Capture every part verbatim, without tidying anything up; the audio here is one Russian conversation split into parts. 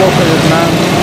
плохо видна.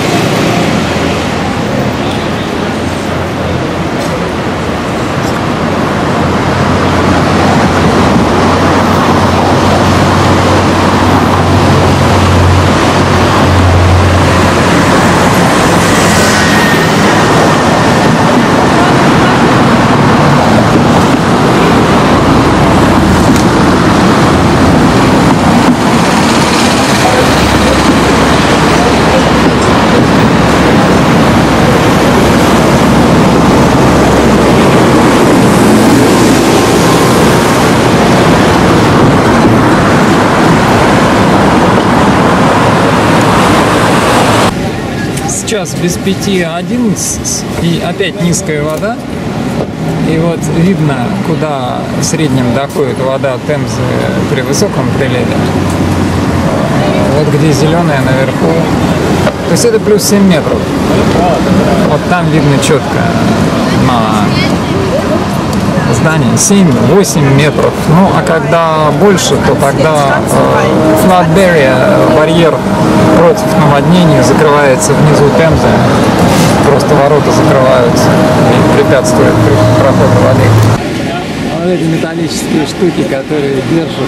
Сейчас без пяти одиннадцать, и опять низкая вода. И вот видно, куда в среднем доходит вода Темзы при высоком приливе. Вот где зеленая наверху. То есть это плюс семь метров. Вот там видно четко на здании семь-восемь метров. Ну а когда больше, то тогда э, flood barrier, барьер против наводнений закрывается внизу Темзы. Просто ворота закрываются и препятствуют проходу воды. Вот эти металлические штуки, которые держат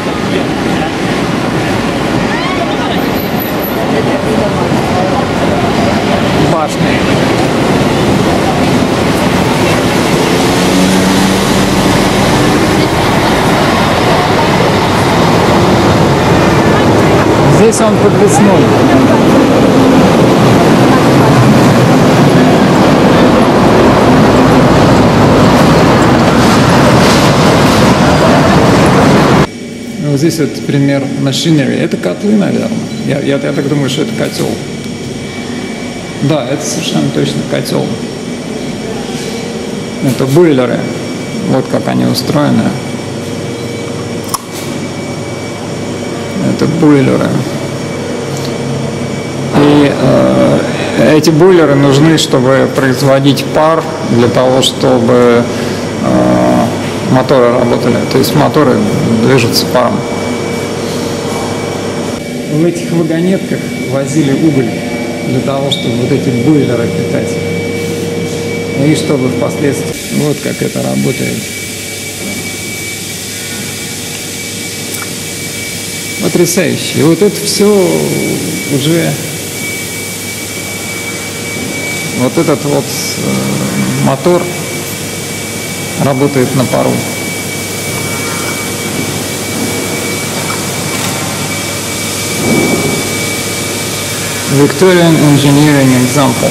башни. Здесь он подвесной. Вот здесь вот пример machinery. Это котлы, наверное. Я, я, я так думаю, что это котел. Да, это совершенно точно котел. Это бойлеры. Вот как они устроены. Это бойлеры. И э, эти бойлеры нужны, чтобы производить пар, для того, чтобы э, моторы работали. То есть моторы движутся паром. В этих вагонетках возили уголь для того, чтобы вот эти бойлеры питать. И чтобы впоследствии... Вот как это работает. Потрясающе. И вот это все уже... Вот этот вот э, мотор работает на пару. Victorian Engineering Example.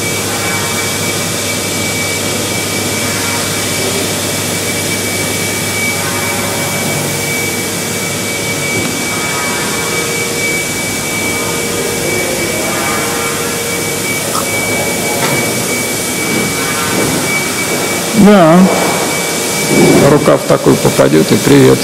Да, рука в такой попадет и привет.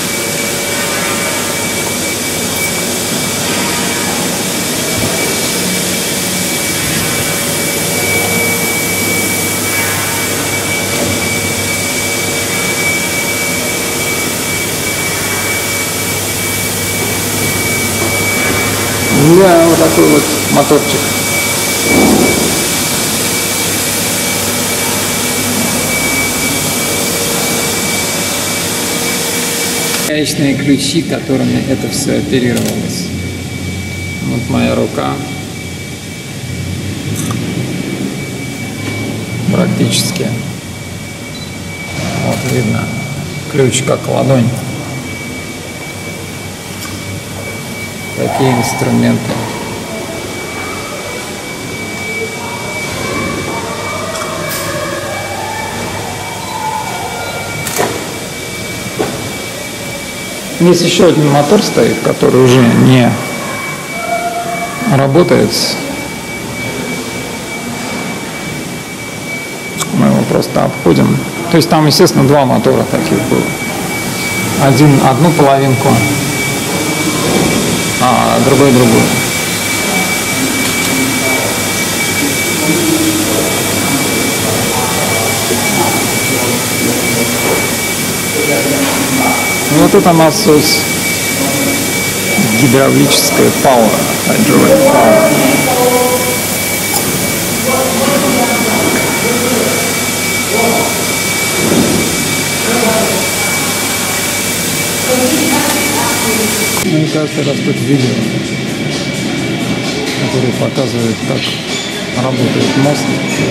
Да, вот такой вот моторчик. Гаечные ключи, которыми это все оперировалось. Вот моя рука. Практически. Вот видно. Ключ как ладонь. Такие инструменты. Здесь еще один мотор стоит, который уже не работает. Мы его просто обходим. То есть там, естественно, два мотора таких было. Один одну половинку, а другой другую. Вот это насос, гидравлическая power, hydraulic power. каждый раз тут видео, которые показывают, как работает мост.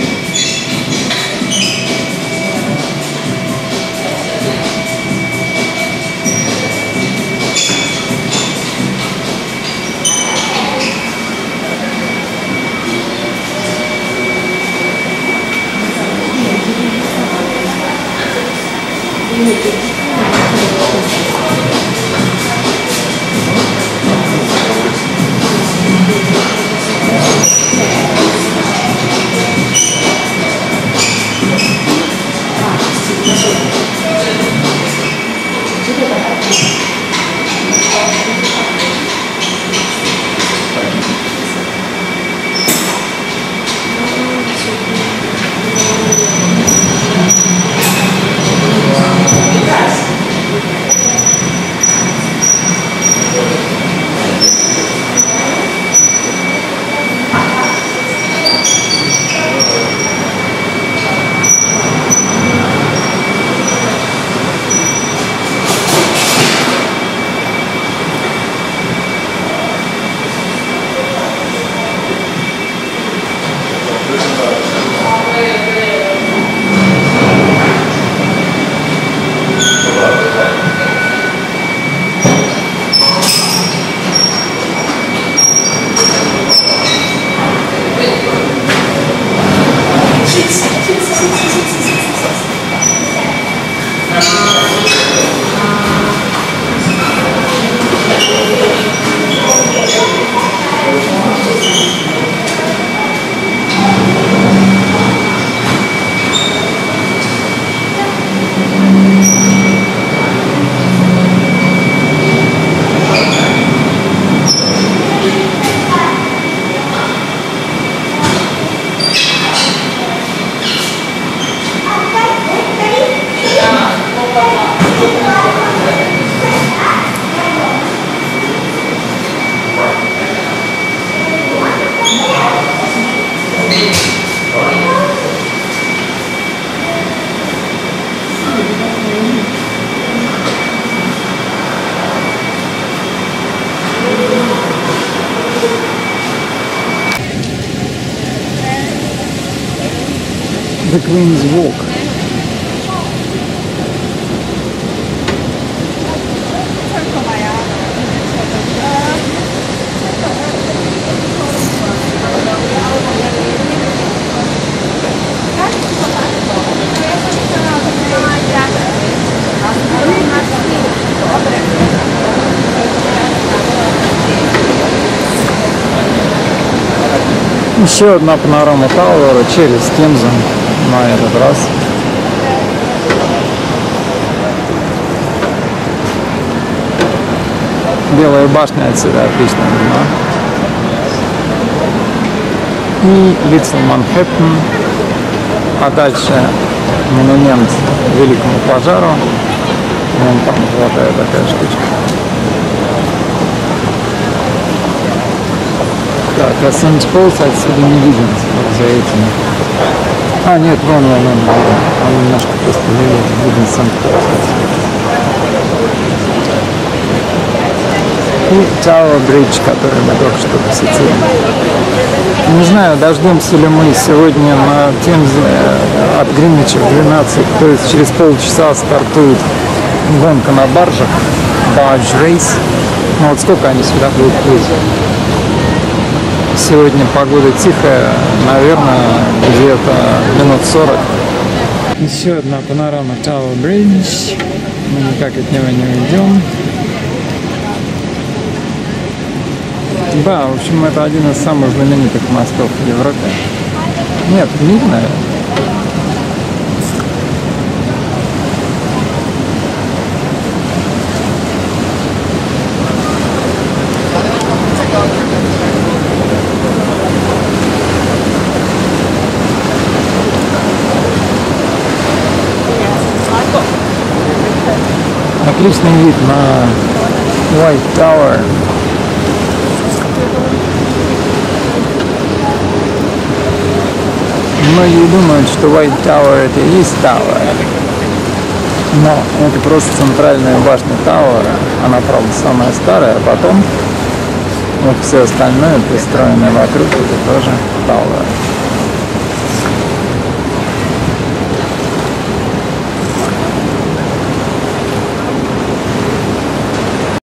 The Queen's Walk. Еще одна панорама Тауэра через Темзу на этот раз. Белая башня отсюда отлично видна. И Литл Манхэттен, а дальше монумент Великому пожару. Вон там золотая такая штучка. Так, а Сент-Полс отсюда не виден, вот за этим. А, нет, вон, вон, вон, вон. Он немножко просто не виден, виден Сент-Полс отсюда. И Тауэр Бридж, который мы только что посетили. Не знаю, дождемся ли мы сегодня на Темзе от Гринвича в двенадцать, то есть через полчаса стартует гонка на баржах, Barge Race. Ну вот сколько они сюда будут плыть? Сегодня погода тихая, наверное, где-то минут сорок. Еще одна панорама Тауэр Бридж. Мы никак от него не уйдем. Да, в общем, это один из самых знаменитых мостов в Европе. Нет, видно. Отличный вид на White Tower. Многие думают, что White Tower это и есть Tower. Но это просто центральная башня Тауэра. Она, правда, самая старая, а потом вот все остальное, пристроенное вокруг, это тоже Тауэр.